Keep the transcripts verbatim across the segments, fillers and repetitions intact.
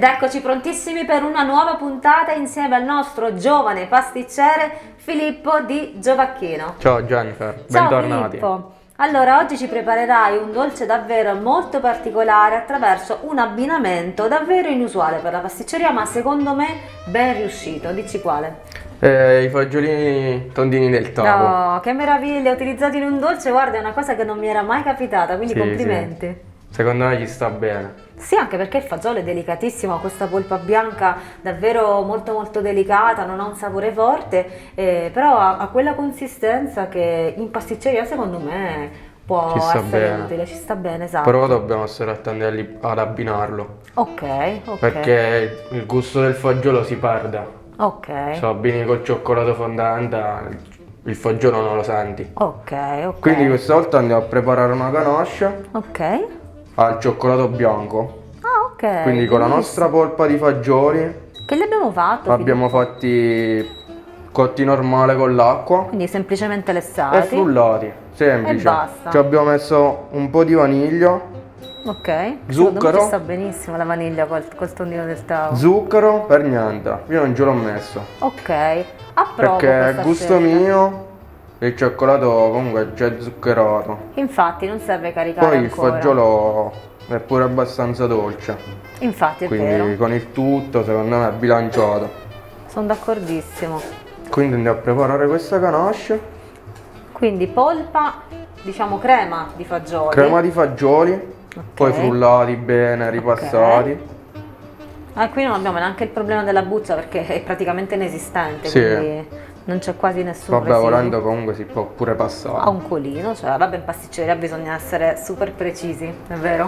Ed eccoci prontissimi per una nuova puntata insieme al nostro giovane pasticcere Filippo di Giovacchino. Ciao Jennifer, Ciao bentornati. Filippo. Allora, oggi ci preparerai un dolce davvero molto particolare attraverso un abbinamento davvero inusuale per la pasticceria, ma secondo me ben riuscito. Dici quale? Eh, I fagiolini tondini del tavo. No, che meraviglia, utilizzati in un dolce, guarda, è una cosa che non mi era mai capitata, quindi Sì, complimenti. sì. Secondo me ci sta bene. Sì, anche perché il fagiolo è delicatissimo, ha questa polpa bianca davvero molto molto delicata, non ha un sapore forte, eh, però ha, ha quella consistenza che in pasticceria secondo me può Ci sta essere bene. utile, ci sta bene, esatto. Però dobbiamo stare attenti ali- ad abbinarlo. Ok, ok. Perché il gusto del fagiolo si perde. Ok, Se lo abbini col cioccolato fondente, il fagiolo non lo senti. ok, ok. Quindi questa volta andiamo a preparare una ganache Ok. al cioccolato bianco. Ah, ok. Quindi con la benissimo. nostra polpa di fagioli Che li abbiamo fatto? abbiamo fatti cotti normale con l'acqua Quindi semplicemente e lessati. frullati, semplice. E basta. Ci abbiamo messo un po' di vaniglia, Ok. Secondo me Zucchero. ci sta benissimo la vaniglia col, col tondino del tavo. zucchero per niente, io non ce l'ho messo. Ok. Approvo Perché questa il gusto scelta. mio, il cioccolato comunque è già zuccherato. Infatti non serve caricare Poi il ancora. fagiolo è pure abbastanza dolce. Infatti è Quindi vero, con il tutto secondo me è bilanciato. sono d'accordissimo. Quindi andiamo a preparare questa ganache. Quindi polpa, diciamo crema di fagioli. Crema di fagioli, Ok. poi frullati bene, ripassati. Ah, qui non abbiamo neanche il problema della buccia perché è praticamente inesistente, Sì. quindi non c'è quasi nessun Vabbè, residuo. volendo comunque si può pure passare. Ha un colino, cioè vabbè, in pasticceria bisogna essere super precisi, è vero?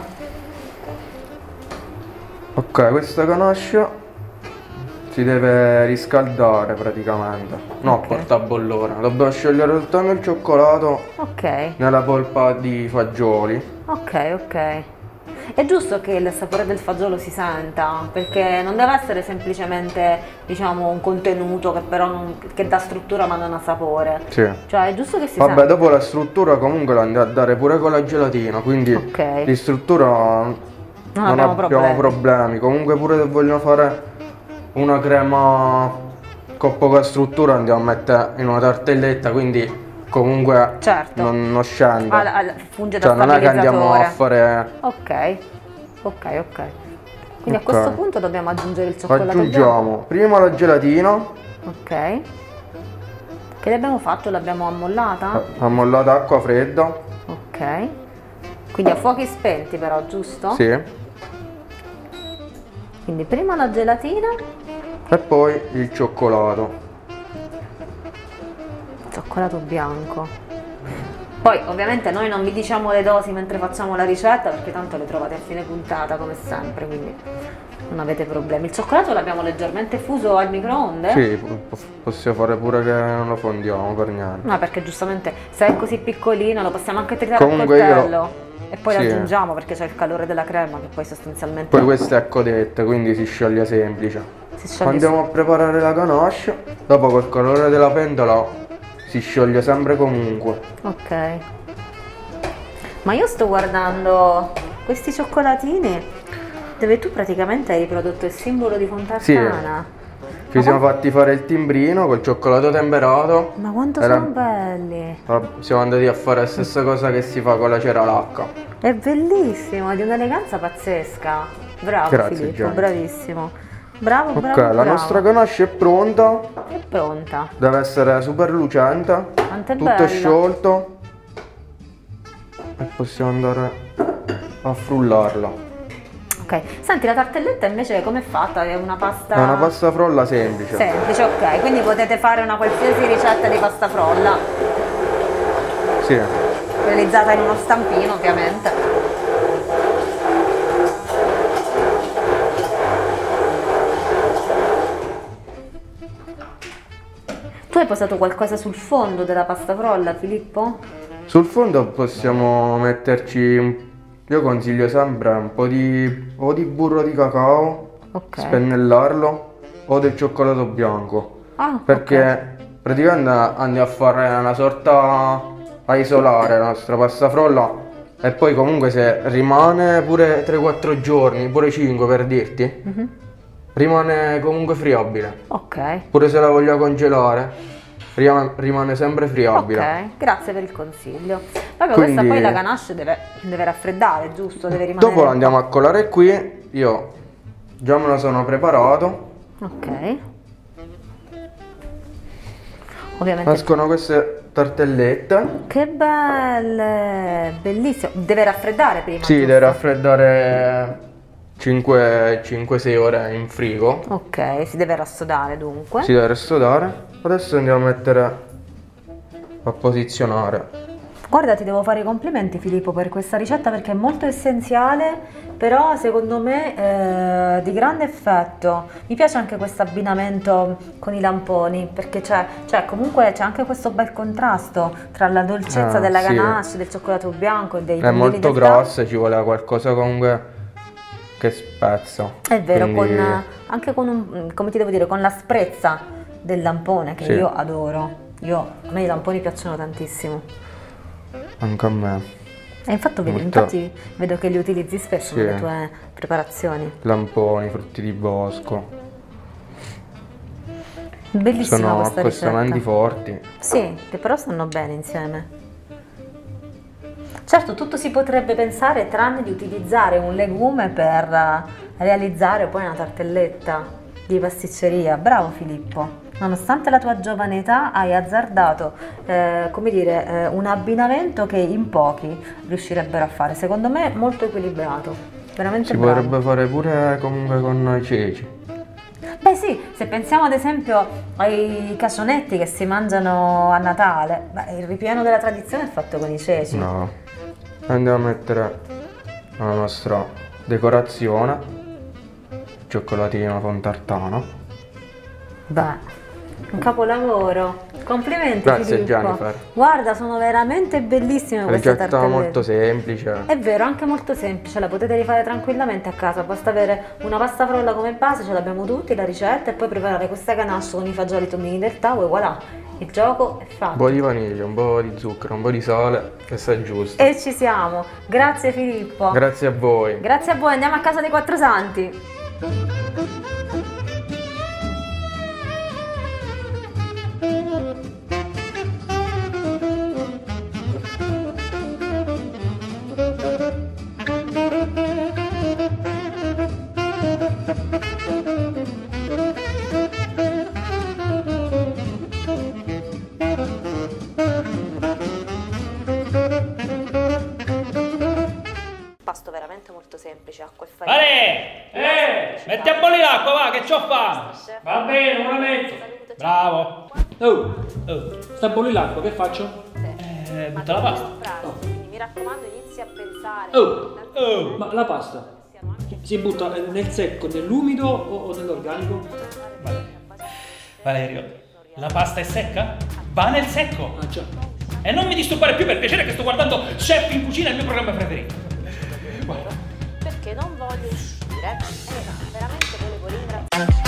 Ok, questa ganache si deve riscaldare praticamente. No, Ok. porta a bollore. Dobbiamo sciogliere soltanto il cioccolato Ok, nella polpa di fagioli. ok, ok. È giusto che il sapore del fagiolo si senta, perché non deve essere semplicemente, diciamo, un contenuto che però non, che dà struttura ma non ha sapore. Sì. Cioè è giusto che si Vabbè, senta. dopo la struttura comunque la andiamo a dare pure con la gelatina, quindi Ok. di struttura non, abbiamo problemi. problemi. Comunque pure se vogliono fare una crema con poca struttura andiamo a mettere in una tartelletta, quindi comunque Certo. non, non scende. Al- al- funge da Cioè non è che andiamo a stabilizzatore. fare... Ok, ok, ok. Quindi Ok. a questo punto dobbiamo aggiungere il cioccolato bianco. Aggiungiamo prima la gelatina, Ok. Che l'abbiamo fatto? L'abbiamo ammollata? ammollata acqua fredda. Ok. Quindi a fuochi spenti però, giusto? Sì. Quindi prima la gelatina, E poi il cioccolato. cioccolato bianco. Poi ovviamente noi non vi diciamo le dosi mentre facciamo la ricetta perché tanto le trovate a fine puntata come sempre, quindi non avete problemi. Il cioccolato l'abbiamo leggermente fuso al microonde? Sì, po- possiamo fare pure che non lo fondiamo per niente. No, perché giustamente se è così piccolino lo possiamo anche tritare Comunque al io- coltello e poi sì. l'aggiungiamo perché c'è il calore della crema che poi sostanzialmente Poi questa è codetta, quindi si scioglie semplice. si scioglie. Andiamo a preparare la ganache, dopo col calore della pentola si scioglie sempre comunque. Ok. Ma io sto guardando questi cioccolatini dove tu praticamente hai riprodotto il simbolo di Fontana. Ci siamo fatti fare il timbrino col cioccolato temperato. Ma quanto Era- sono belli! Siamo andati a fare la stessa cosa che si fa con la cera lacca. È bellissimo, è di un'eleganza pazzesca. Bravo Grazie, Filippo, Gianni. bravissimo. Bravo, Ok, bravo, la bravo. nostra ganache è pronta. È pronta. Deve essere super lucente. Quanto è Tutto bella. è sciolto. E possiamo andare a frullarla. Ok, senti, la tartelletta invece com'è fatta? È una pasta... È una pasta frolla semplice. semplice, ok, quindi potete fare una qualsiasi ricetta di pasta frolla, Sì. realizzata in uno stampino ovviamente. Tu hai posato qualcosa sul fondo della pasta frolla, Filippo? Sul fondo possiamo metterci, un- io consiglio sempre un po' di, o di burro di cacao, Ok. spennellarlo, o del cioccolato bianco. Ah, Perché praticamente andiamo a fare una sorta a isolare la nostra pasta frolla e poi comunque se rimane pure tre quattro giorni, pure cinque per dirti, ok. Mhm. rimane comunque friabile. Ok. Pure se la voglio congelare, rimane, rimane sempre friabile. Ok, grazie per il consiglio. Vabbè, Quindi- questa poi la ganache deve, deve raffreddare, giusto? Deve rimanere... Dopo la andiamo a colare qui. Io già me la sono preparato. Ok. Ovviamente... Escono queste tartellette. Che belle! Bellissimo. Deve raffreddare prima, Sì, giusto? deve raffreddare cinque sei ore in frigo. Ok, si deve rassodare dunque. Si deve rassodare. Adesso andiamo a mettere a posizionare. Guarda, ti devo fare i complimenti Filippo per questa ricetta perché è molto essenziale, però secondo me eh, di grande effetto. Mi piace anche questo abbinamento con i lamponi perché c'è, cioè, comunque c'è anche questo bel contrasto tra la dolcezza Ah, della sì. ganache, del cioccolato bianco e dei È pomodori molto del tavolo. grossa, ci vuole qualcosa comunque che spezza. È vero, Quindi- con, anche con un, come ti devo dire, con l'asprezza del lampone che Sì. io adoro. Io, a me i lamponi piacciono tantissimo. Anche a me. E infatti, vedo, Molto- infatti vedo che li utilizzi spesso Sì. nelle tue preparazioni. Lamponi, frutti di bosco. Bellissima Sono questa accostamenti ricetta. forti. Sì, che però stanno bene insieme. Certo, tutto si potrebbe pensare tranne di utilizzare un legume per eh, realizzare poi una tartelletta di pasticceria. Bravo Filippo. Nonostante la tua giovane età hai azzardato, eh, come dire, eh, un abbinamento che in pochi riuscirebbero a fare. Secondo me molto equilibrato, veramente Si bravo. potrebbe fare pure comunque con i ceci. Beh sì, se pensiamo ad esempio ai cacionetti che si mangiano a Natale, beh, il ripieno della tradizione è fatto con i ceci. No. Andiamo a mettere la nostra decorazione. Cioccolatino con tartano. Beh, un capolavoro. Complimenti Grazie, Filippo. Jennifer. Guarda, sono veramente bellissime queste Ricetta tartellette. molto semplice. È vero, anche molto semplice, la potete rifare tranquillamente a casa, basta avere una pasta frolla come base, ce l'abbiamo tutti, la ricetta, e poi preparare questa ganache con i fagioli tombini del tavolo e voilà, il gioco è Un fatto. po' di vaniglia, un po' di zucchero, un po' di sale, che sta giusto. E ci siamo, grazie Filippo. Grazie a voi. Grazie a voi, andiamo a casa dei quattro santi. Pasto veramente molto semplice, acqua e farina. Ale! Eh! Metti a bollire l'acqua, va, che c'ho fame! Va bene, ora metto. Bravo! Oh, Oh, sta a bollire l'acqua, che faccio? eh, butta la pasta. Quindi mi raccomando, inizi a pensare. Oh, Oh! ma la pasta si butta nel secco, nell'umido o, o nell'organico? Valerio, la pasta è secca? Va nel secco! Ah già. E non mi disturbare più per piacere che sto guardando Chef in Cucina, il mio programma preferito. Perché non voglio uscire e veramente volevo ringraziare.